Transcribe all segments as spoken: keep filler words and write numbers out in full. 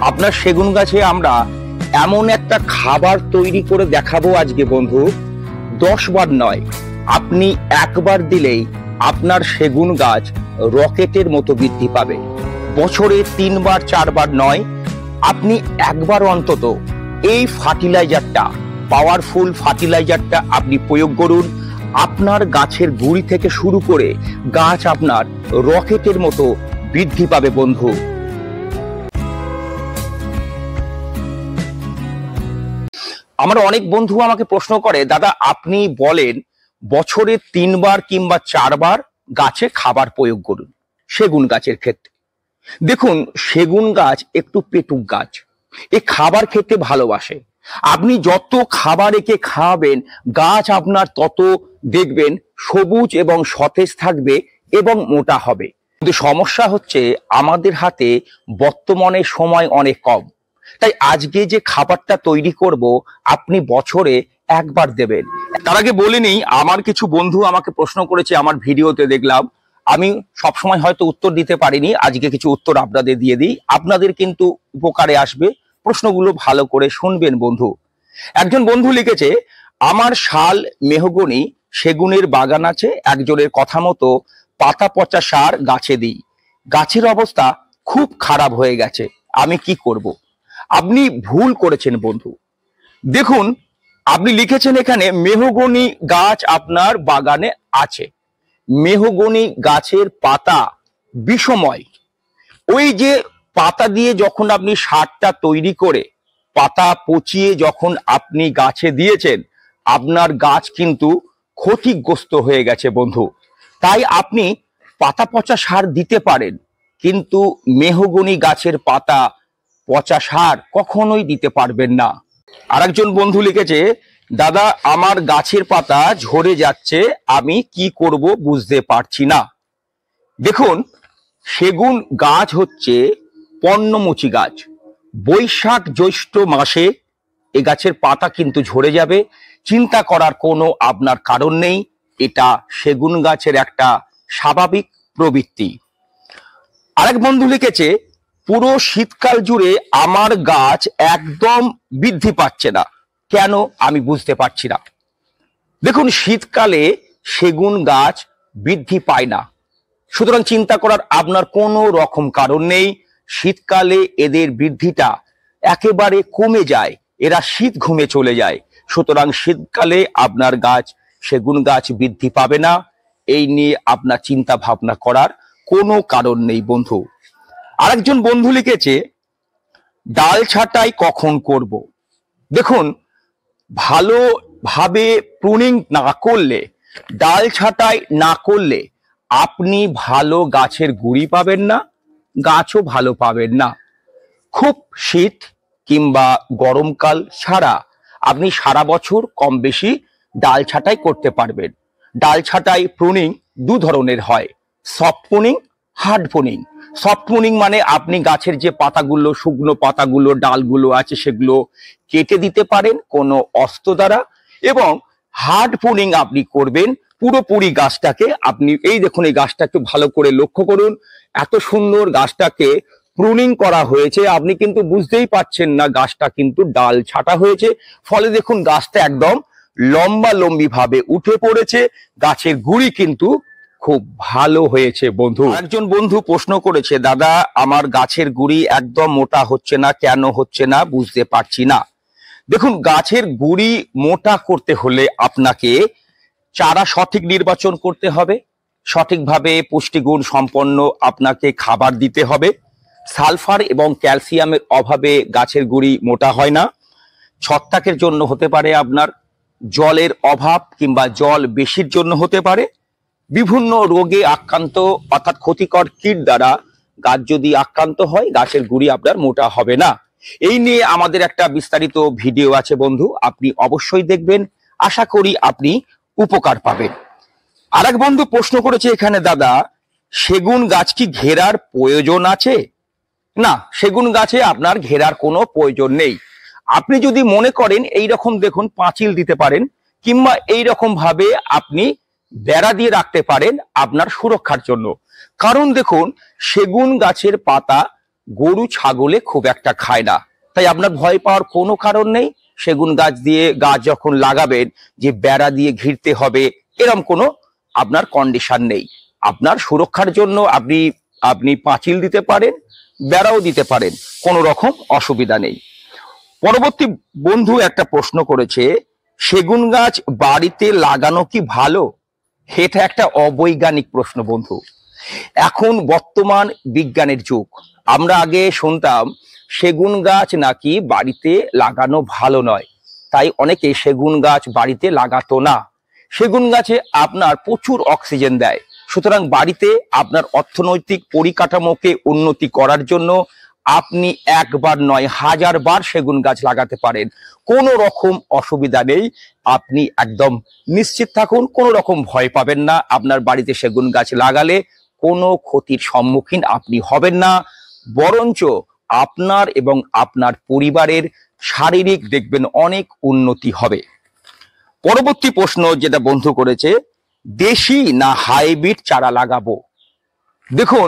আপনার সেগুন গাছে আমরা এমন একটা খাবার তৈরি করে দেখাবো আজকে বন্ধু, দশ বার নয়, আপনি একবার দিলেই আপনার সেগুন গাছ রকেটের মতো বৃদ্ধি পাবে। বছরে তিনবার চারবার নয়, আপনি একবার অন্তত এই ফার্টিলাইজারটা, পাওয়ারফুল ফার্টিলাইজারটা আপনি প্রয়োগ করুন। আপনার গাছের গুঁড়ি থেকে শুরু করে গাছ আপনার রকেটের মতো বৃদ্ধি পাবে বন্ধু। আমার অনেক বন্ধু আমাকে প্রশ্ন করে, দাদা আপনি বলেন বছরে তিনবার কিংবা চারবার গাছে খাবার প্রয়োগ করুন সেগুন গাছের ক্ষেত্রে। দেখুন, সেগুন গাছ একটু পেটুক গাছ, এ খাবার খেতে ভালোবাসে। আপনি যত খাবার একে খাওয়াবেন গাছ আপনার তত দেখবেন সবুজ এবং সতেজ থাকবে এবং মোটা হবে। কিন্তু সমস্যা হচ্ছে আমাদের হাতে বর্তমানে সময় অনেক কম, তাই আজকে যে খাবারটা তৈরি করব আপনি বছরে একবার দেবেন। তার আগে বলে নিই, আমার কিছু বন্ধু আমাকে প্রশ্ন করেছে আমার ভিডিওতে, দেখলাম আমি সবসময় হয়তো উত্তর দিতে পারিনি, আজকে কিছু উত্তর আপনাদের দিয়ে দিই, আপনাদের কিন্তু উপকারে আসবে। প্রশ্নগুলো ভালো করে শুনবেন বন্ধু। একজন বন্ধু লিখেছে, আমার শাল মেহগনি সেগুনের বাগান আছে, একজনের কথা মতো পাতা পচা সার গাছে দিই, গাছের অবস্থা খুব খারাপ হয়ে গেছে, আমি কি করব? আপনি ভুল করেছেন বন্ধু। দেখুন, আপনি লিখেছেন এখানে মেহগনি গাছ আপনার বাগানে আছে। মেহগনি গাছের পাতা বিষময়। ওই যে পাতা দিয়ে যখন আপনি সারটা তৈরি করে পাতা পচিয়ে যখন আপনি গাছে দিয়েছেন, আপনার গাছ কিন্তু ক্ষতিগ্রস্ত হয়ে গেছে বন্ধু। তাই আপনি পাতা পচা সার দিতে পারেন, কিন্তু মেহগনি গাছের পাতা পচা সার কখনোই দিতে পারবেন না। আরেকজন বন্ধু লিখেছে, দাদা আমার গাছের পাতা ঝরে যাচ্ছে, আমি কি করব বুঝতে পারছি না। দেখুন, সেগুন গাছ হচ্ছে পর্ণমোচী গাছ। বৈশাখ জ্যৈষ্ঠ মাসে এ গাছের পাতা কিন্তু ঝরে যাবে, চিন্তা করার কোনো আপনার কারণ নেই, এটা সেগুন গাছের একটা স্বাভাবিক প্রবৃত্তি। আরেক বন্ধু লিখেছে, পুরো শীতকাল জুড়ে আমার গাছ একদম বৃদ্ধি পাচ্ছে না, কেন আমি বুঝতে পারছি না। দেখুন, শীতকালে সেগুন গাছ বৃদ্ধি পায় না, সুতরাং চিন্তা করার আপনার কোনো রকম কারণ নেই। শীতকালে এদের বৃদ্ধিটা একেবারে কমে যায়, এরা শীত ঘুমে চলে যায়, সুতরাং শীতকালে আপনার গাছ সেগুন গাছ বৃদ্ধি পাবে না। এই নিয়ে আপনার চিন্তা ভাবনা করার কোনো কারণ নেই বন্ধু। আরেকজন বন্ধু লিখেছে, ডাল ছাঁটাই কখন করব? দেখুন, ভালোভাবে প্রুনিং না করলে, ডাল ছাঁটাই না করলে আপনি ভালো গাছের গুঁড়ি পাবেন না, গাছও ভালো পাবেন না। খুব শীত কিংবা গরমকাল ছাড়া আপনি সারা বছর কম বেশি ডাল ছাঁটাই করতে পারবেন। ডাল ছাঁটাই প্রুনিং দু ধরনের হয়, soft pruning, hard pruning. Soft pruning মানে আপনি গাছের যে পাতাগুলো, শুকনো পাতাগুলো, ডালগুলো আছে সেগুলো কেটে দিতে পারেন কোনো অস্ত্র দ্বারা, এবং হার্ড প্রুনিং আপনি করবেন পুরোপুরি গাছটাকে। আপনি এই দেখুন, এই গাছটা একটু ভালো করে লক্ষ্য করুন, এত সুন্দর গাছটাকে প্রুনিং করা হয়েছে, আপনি কিন্তু বুঝতেই পারছেন না গাছটা কিন্তু ডাল ছাঁটা হয়েছে। ফলে দেখুন গাছটা একদম লম্বা লম্বি ভাবে উঠে পড়েছে, গাছের গুঁড়ি কিন্তু খুব ভালো হয়েছে বন্ধু। একজন বন্ধু প্রশ্ন করেছে, দাদা আমার গাছের গুঁড়ি একদম মোটা হচ্ছে না, কেন হচ্ছে না বুঝতে পারছি না। দেখুন, গাছের গুঁড়ি মোটা করতে হলে আপনাকে চারা সঠিক নির্বাচন করতে হবে, সঠিকভাবে পুষ্টিগুণ সম্পন্ন আপনাকে খাবার দিতে হবে। সালফার এবং ক্যালসিয়ামের অভাবে গাছের গুঁড়ি মোটা হয় না। ছত্রাকের জন্য হতে পারে আপনার, জলের অভাব কিংবা জল বেশির জন্য হতে পারে, বিভিন্ন রোগে আক্রান্ত অর্থাৎ ক্ষতিকর কীট দ্বারা গাছ যদি আক্রান্ত হয় গাছের গুঁড়ি আপনার মোটা হবে না। এই নিয়ে আমাদের একটা বিস্তারিত ভিডিও আছে বন্ধু, আপনি অবশ্যই দেখবেন, আশা করি আপনি উপকার পাবেন। আরেক বন্ধু প্রশ্ন করেছে এখানে, দাদা সেগুন গাছ কি ঘেরার প্রয়োজন আছে? না, সেগুন গাছে আপনার ঘেরার কোনো প্রয়োজন নেই। আপনি যদি মনে করেন এইরকম দেখুন পাঁচিল দিতে পারেন, কিংবা এইরকম ভাবে আপনি বেড়া দিয়ে রাখতে পারেন আপনার সুরক্ষার জন্য। কারণ দেখুন, সেগুন গাছের পাতা গরু ছাগলে খুব একটা খায় না, তাই আপনার ভয় পাওয়ার কোনো কারণ নেই। সেগুন গাছ দিয়ে গাছ যখন লাগাবেন যে বেড়া দিয়ে ঘিরতে হবে এরকম কোনো আপনার কন্ডিশন নেই। আপনার সুরক্ষার জন্য আপনি আপনি পাঁচিল দিতে পারেন, বেড়াও দিতে পারেন, কোনো রকম অসুবিধা নেই। পরবর্তী বন্ধু একটা প্রশ্ন করেছে, সেগুন গাছ বাড়িতে লাগানো কি ভালো? এটা একটা অবৈজ্ঞানিক প্রশ্ন বন্ধু। এখন বর্তমান বিজ্ঞানের যুগ। আমরা আগে শুনতাম সেগুন গাছ নাকি বাড়িতে লাগানো ভালো নয়, তাই অনেকে সেগুন গাছ বাড়িতে লাগাতো না। সেগুন গাছে আপনার প্রচুর অক্সিজেন দেয়, সুতরাং বাড়িতে আপনার অর্থনৈতিক পরিকাঠামোকে উন্নতি করার জন্য আপনি একবার নয় হাজার বার সেগুন গাছ লাগাতে পারেন, কোনো রকম অসুবিধা নেই। আপনি একদম নিশ্চিত থাকুন, কোনো রকম ভয় পাবেন না। আপনার বাড়িতে সেগুন গাছ লাগালে কোনো ক্ষতির সম্মুখীন আপনি হবেন না, বরঞ্চ আপনার এবং আপনার পরিবারের শারীরিক দেখবেন অনেক উন্নতি হবে। পরবর্তী প্রশ্ন যেটা বন্ধু করেছে, দেশি না হাইব্রিড চারা লাগাবো? দেখুন,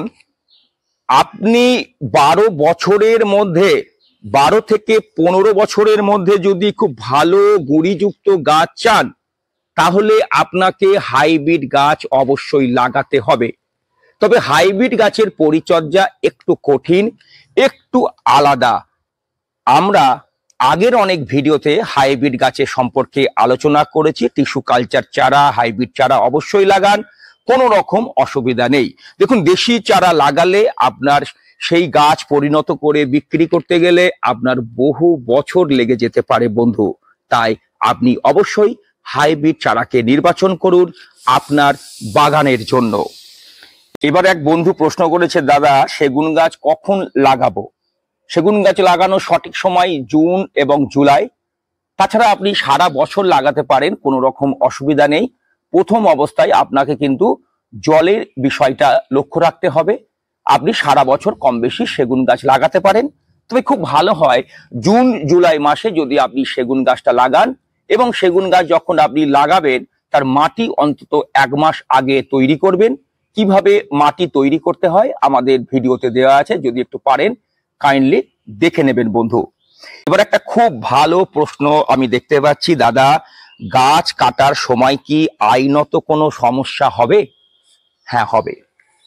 আপনি বারো বছরের মধ্যে বারো থেকে পনেরো বছরের মধ্যে যদি খুব ভালো গুড়িযুক্ত গাছ চান, তাহলে আপনাকে হাইব্রিড গাছ অবশ্যই লাগাতে হবে। তবে হাইব্রিড গাছের পরিচর্যা একটু কঠিন, একটু আলাদা। আমরা আগের অনেক ভিডিওতে হাইব্রিড গাছের সম্পর্কে আলোচনা করেছি। টিস্যু কালচার চারা, হাইব্রিড চারা অবশ্যই লাগান, কোনো রকম অসুবিধা নেই। দেখুন, দেশি চারা লাগালে আপনার সেই গাছ পরিণত করে বিক্রি করতে গেলে আপনার বহু বছর লেগে যেতে পারে বন্ধু। তাই আপনি অবশ্যই হাইব্রিড চারাকে নির্বাচন করুন আপনার বাগানের জন্য। এবার এক বন্ধু প্রশ্ন করেছে, দাদা সেগুন গাছ কখন লাগাবো? সেগুন গাছ লাগানোর সঠিক সময় জুন এবং জুলাই। তাছাড়া আপনি সারা বছর লাগাতে পারেন, কোনো রকম অসুবিধা নেই। প্রথম অবস্থায় আপনাকে কিন্তু জলের বিষয়টা লক্ষ্য রাখতে হবে। আপনি সারা বছর কম বেশি সেগুন গাছ লাগাতে পারেন, তবে খুব ভালো হয় জুন জুলাই মাসে যদি আপনি সেগুন গাছটা লাগান, এবং সেগুন গাছ যখন আপনি লাগাবেন তার মাটি অন্তত এক মাস আগে তৈরি করবেন। কিভাবে মাটি তৈরি করতে হয় আমাদের ভিডিওতে দেওয়া আছে, যদি একটু পারেন কাইন্ডলি দেখে নেবেন বন্ধু। এবার একটা খুব ভালো প্রশ্ন আমি দেখতে পাচ্ছি, দাদা গাছ কাটার সময় কি আইনত কোনো সমস্যা হবে? হ্যাঁ, হবে।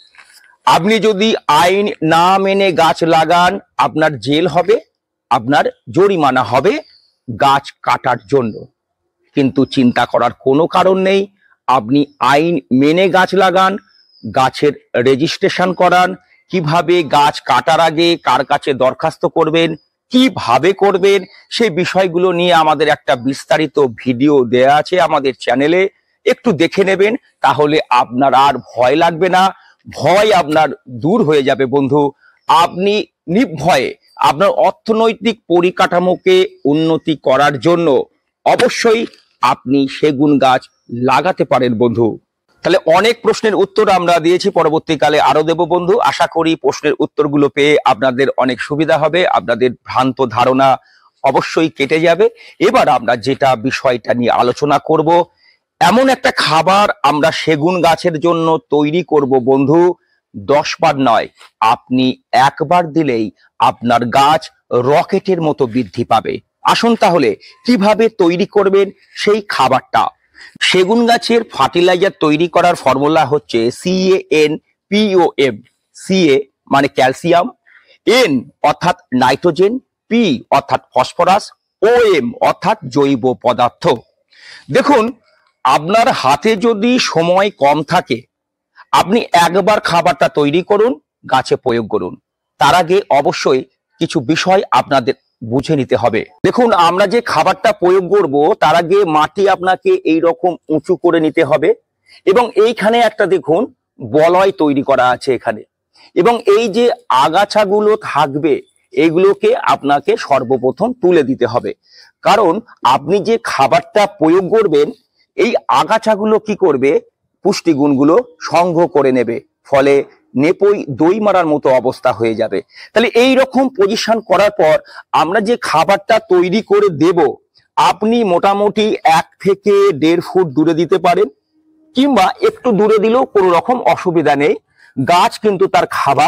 আপনি যদি আইন না মেনে গাছ লাগান, আপনার জেল হবে, আপনার জরিমানা হবে গাছ কাটার জন্য। কিন্তু চিন্তা করার কোনো কারণ নেই, আপনি আইন মেনে গাছ লাগান, গাছের রেজিস্ট্রেশন করান। কিভাবে গাছ কাটার আগে কার কাছে দরখাস্ত করবেন, কিভাবে করবেন, সেই বিষয়গুলো নিয়ে আমাদের একটা বিস্তারিত ভিডিও দেয়া আছে আমাদের চ্যানেলে, একটু দেখে নেবেন, তাহলে আপনার আর ভয় লাগবে না, ভয় আপনার দূর হয়ে যাবে বন্ধু। আপনি নির্ভয়ে আপনার অর্থনৈতিক পরিকাঠামোকে উন্নতি করার জন্য অবশ্যই আপনি সেগুন গাছ লাগাতে পারেন বন্ধু। তাহলে অনেক প্রশ্নের উত্তর আমরা দিয়েছি, পরবর্তীকালে আরো দেব বন্ধু। আশা করি প্রশ্নের উত্তরগুলো পেয়ে আপনাদের অনেক সুবিধা হবে, আপনাদের ভ্রান্ত ধারণা অবশ্যই কেটে যাবে। এবার আমরা যেটা বিষয়টা নিয়ে আলোচনা করব, এমন একটা খাবার আমরা সেগুন গাছের জন্য তৈরি করব বন্ধু, দশ বার নয়, আপনি একবার দিলেই আপনার গাছ রকেটের মতো বৃদ্ধি পাবে। আসুন তাহলে কিভাবে তৈরি করবেন সেই খাবারটা। সেগুন গাছের ফার্টিলাইজার তৈরি করার ফর্মুলা হচ্ছে C A N P O M. C A মানে ক্যালসিয়াম, এন অর্থাৎ নাইট্রোজেন, পি অর্থাৎ ফসফরাস, ও এম অর্থাৎ জৈব পদার্থ। দেখুন, আপনার হাতে যদি সময় কম থাকে, আপনি একবার খাবারটা তৈরি করুন, গাছে প্রয়োগ করুন। তার আগে অবশ্যই কিছু বিষয় আপনাদের বুঝে নিতে হবে। দেখুন, আমরা যে খাবারটা প্রয়োগ করব তার আগে মাটি আপনাকে এই রকম উঁচু করে নিতে হবে, এবং এইখানে একটা দেখুন বলয় তৈরি করা আছে এখানে, এবং এই যে আগাছাগুলো থাকবে এগুলোকে আপনাকে সর্বপ্রথম তুলে দিতে হবে। কারণ আপনি যে খাবারটা প্রয়োগ করবেন এই আগাছাগুলো কি করবে, পুষ্টিগুণগুলো সংগ্রহ করে নেবে, ফলে নেপই দই মারার মতো অবস্থা হয়ে যাবে। তাহলে এই রকম পজিশন করার পর আমরা যে খাবারটা তৈরি করে দেব, আপনি মোটামুটি এক থেকে দেড় ফুট দূরে দিতে পারেন, কিংবা একটু দূরে দিলেও কোনো রকম অসুবিধা নেই। গাছ কিন্তু তার খাবার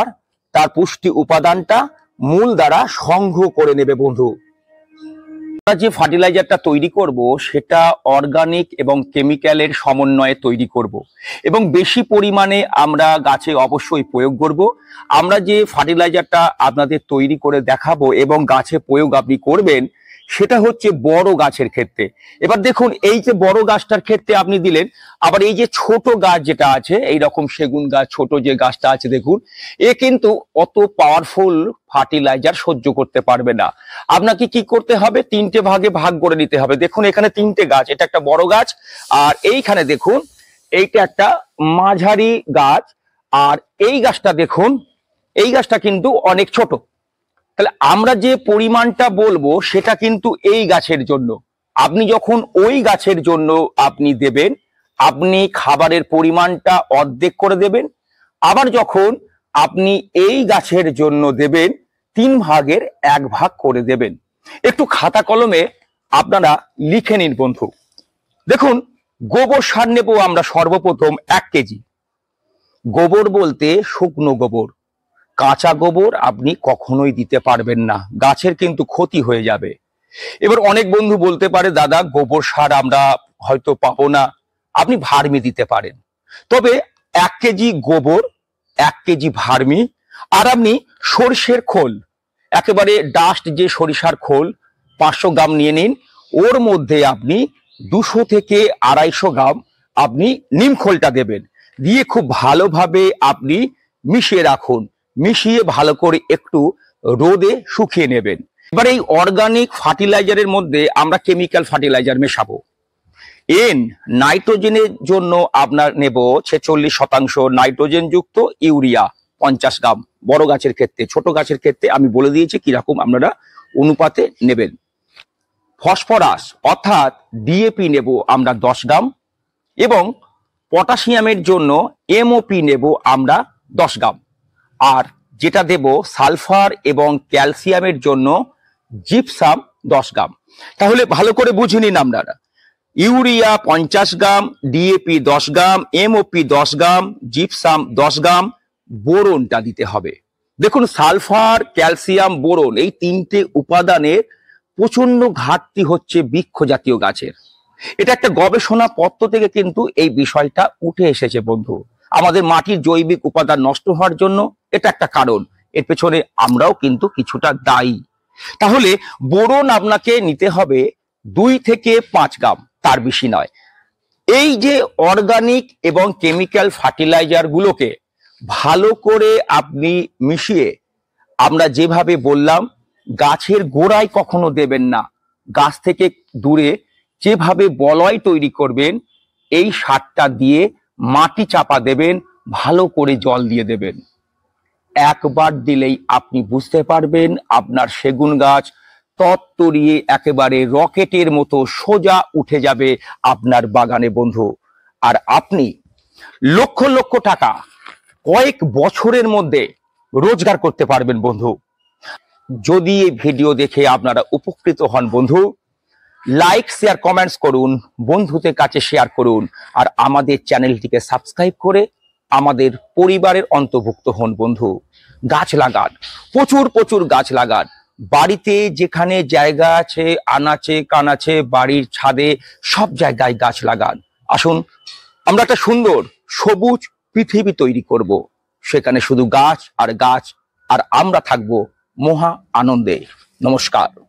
তার পুষ্টি উপাদানটা মূল দ্বারা সংগ্রহ করে নেবে বন্ধু। আমরা যে ফার্টিলাইজারটা তৈরি করব সেটা অর্গানিক এবং কেমিক্যালের সমন্বয়ে তৈরি করব এবং বেশি পরিমাণে আমরা গাছে অবশ্যই প্রয়োগ করব। আমরা যে ফার্টিলাইজারটা আপনাদের তৈরি করে দেখাবো এবং গাছে প্রয়োগ আপনি করবেন সেটা হচ্ছে বড় গাছের ক্ষেত্রে। এবার দেখুন, এই যে বড় গাছটার ক্ষেত্রে আপনি দিলেন, আবার এই যে ছোট গাছ যেটা আছে, এই রকম সেগুন গাছ ছোট যে গাছটা আছে দেখুন, এ কিন্তু অত পাওয়ারফুল ফার্টিলাইজার সহ্য করতে পারবে না। আপনাকে কি করতে হবে, তিনটে ভাগে ভাগ করে নিতে হবে। দেখুন এখানে তিনটে গাছ, এটা একটা বড় গাছ, আর এইখানে দেখুন এইটা একটা মাঝারি গাছ, আর এই গাছটা দেখুন, এই গাছটা কিন্তু অনেক ছোট। তাহলে আমরা যে পরিমাণটা বলবো সেটা কিন্তু এই গাছের জন্য। আপনি যখন ওই গাছের জন্য আপনি দেবেন, আপনি খাবারের পরিমাণটা অর্ধেক করে দেবেন। আবার যখন আপনি এই গাছের জন্য দেবেন, তিন ভাগের এক ভাগ করে দেবেন। একটু খাতা কলমে আপনারা লিখে নিন বন্ধু। দেখুন, গোবর সার নেব আমরা সর্বপ্রথম এক কেজি। গোবর বলতে শুকনো গোবর, কাঁচা গোবর আপনি কখনোই দিতে পারবেন না, গাছের কিন্তু ক্ষতি হয়ে যাবে। এবার অনেক বন্ধু বলতে পারে, দাদা গোবর সার আমরা হয়তো পাবো না, আপনি ভার্মি দিতে পারেন। তবে এক কেজি গোবর, এক কেজি ভার্মি, আর আপনি সরষের খোল, একেবারে ডাস্ট যে সরিষার খোল পাঁচশো গ্রাম নিয়ে নিন। ওর মধ্যে আপনি দুশো থেকে আড়াইশো গ্রাম আপনি নিম খোলটা দেবেন, দিয়ে খুব ভালোভাবে আপনি মিশিয়ে রাখুন। মিশিয়ে ভালো করে একটু রোদে শুকিয়ে নেবেন। এবার এই অর্গানিক ফার্টিলাইজারের মধ্যে আমরা কেমিক্যাল ফার্টিলাইজার মেশাবো। এন নাইট্রোজেনের জন্য আপনার নেব ছেচল্লিশ শতাংশ নাইট্রোজেন যুক্ত ইউরিয়া পঞ্চাশ গ্রাম বড় গাছের ক্ষেত্রে। ছোট গাছের ক্ষেত্রে আমি বলে দিয়েছি কিরকম আপনারা অনুপাতে নেবেন। ফসফরাস অর্থাৎ ডিএপি নেব আমরা দশ গ্রাম, এবং পটাশিয়ামের জন্য এমওপি নেব আমরা দশ গ্রাম। আর যেটা দেব সালফার এবং ক্যালসিয়ামের জন্য জিপসাম দশ গ্রাম। তাহলে ভালো করে বুঝে নিন আপনারা, ইউরিয়া পঞ্চাশ গ্রাম, ডিএপি দশ গ্রাম, এমওপি দশ গ্রাম, জিপসাম দশ গ্রাম, বোরনটা দিতে হবে। দেখুন সালফার, ক্যালসিয়াম, বোরন এই তিনটে উপাদানের প্রচন্ড ঘাটতি হচ্ছে বৃক্ষ জাতীয় গাছের। এটা একটা গবেষণা পত্র থেকে কিন্তু এই বিষয়টা উঠে এসেছে বন্ধু। আমাদের মাটির জৈবিক উপাদান নষ্ট হওয়ার জন্য এটা একটা কারণ, এর পেছনে আমরাও কিন্তু কিছুটা দায়ী। তাহলে বোরন আপনাকে নিতে হবে দুই থেকে পাঁচ গ্রাম, তার বেশি নয়। এই যে অর্গানিক এবং কেমিক্যাল ফার্টিলাইজার গুলোকে ভালো করে আপনি মিশিয়ে, আমরা যেভাবে বললাম, গাছের গোড়ায় কখনো দেবেন না, গাছ থেকে দূরে যেভাবে বলয় তৈরি করবেন, এই সারটা দিয়ে মাটি চাপা দেবেন, ভালো করে জল দিয়ে দেবেন। একবার দিলেই আপনি বুঝতে পারবেন আপনার সেগুন গাছ তত্তরিয়ে একেবারে রকেটের মতো সোজা উঠে যাবে আপনার বাগানে বন্ধু। আর আপনি লক্ষ লক্ষ টাকা কয়েক বছরের মধ্যে রোজগার করতে পারবেন বন্ধু। যদি এই ভিডিও দেখে আপনারা উপকৃত হন বন্ধু, লাইক শেয়ার কমেন্টস করুন, বন্ধুদের কাছে শেয়ার করুন, আর আমাদের চ্যানেলটিকে সাবস্ক্রাইব করে আমাদের পরিবারের অন্তর্ভুক্ত হন বন্ধু। গাছ লাগান, প্রচুর প্রচুর গাছ লাগান। বাড়িতে যেখানে জায়গা আছে, আনাচে কানাচে, বাড়ির ছাদে, সব জায়গায় গাছ লাগান। আসুন আমরা একটা সুন্দর সবুজ পৃথিবী তৈরি করব, সেখানে শুধু গাছ আর গাছ, আর আমরা থাকবো মহা আনন্দে। নমস্কার।